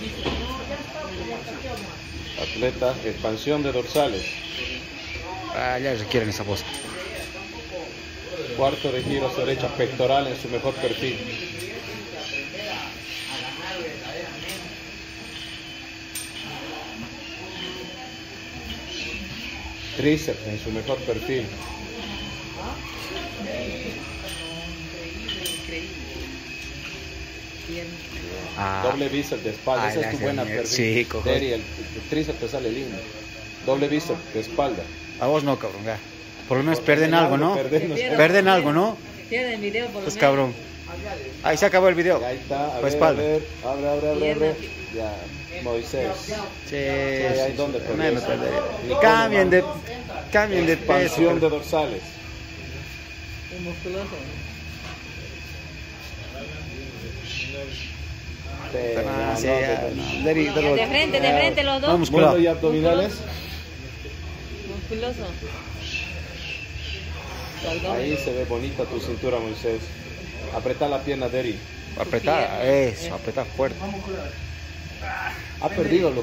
Atleta, expansión de dorsales. Ah, ya requieren esa voz. Cuarto de giro hacia derecha, pectoral en su mejor perfil. Tríceps en su mejor perfil. Doble bíceps de espalda. Esa es tu buena perfil. Sí, cojo. El tríceps te sale lindo. Doble bíceps de espalda. A vos no, cabrón, ya. Por lo menos pierden algo, ¿no? Pierden algo, ¿no? Pierden video por lo Pues menos. cabrón. Ahí se acabó el video. Ahí está, Por espalda. Abre. Ya, Moisés. Sí, ahí donde no perdés. Cambien de peso. Expansión de dorsales. Es musculoso. Sí, De frente los dos. No, musculado. Mundo y abdominales. Musculoso. Ahí se ve bonita tu cintura, Moisés. Apretá la pierna, Deri. Apretar, eso, apretar fuerte. Ha perdido los